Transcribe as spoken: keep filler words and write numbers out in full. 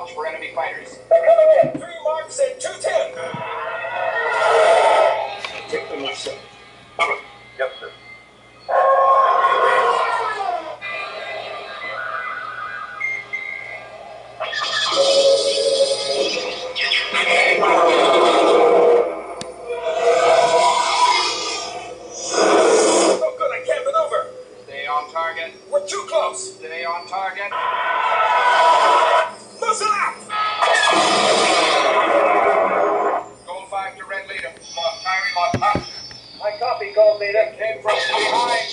watch for enemy fighters. Three marks and two ten. Take them myself. Yep, sir. Oh, good, I can't maneuver. Stay on target. We're too close. Stay on target. Muzzle out. Gold five to red leader. Lock, Tyree, lock, up. I copy, Gold Leader. Came from behind.